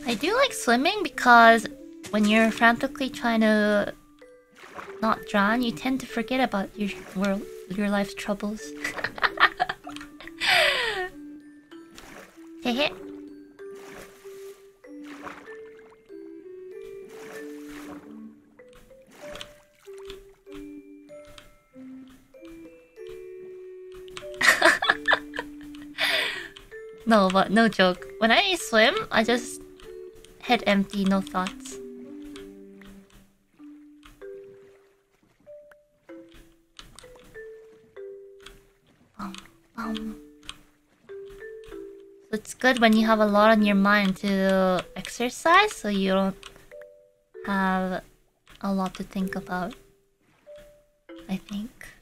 I do like swimming because when you're frantically trying to not drown, you tend to forget about your life's troubles. Hehe. No, but no joke. When I swim, I just head empty, no thoughts. So it's good when you have a lot on your mind to exercise, so you don't have a lot to think about, I think.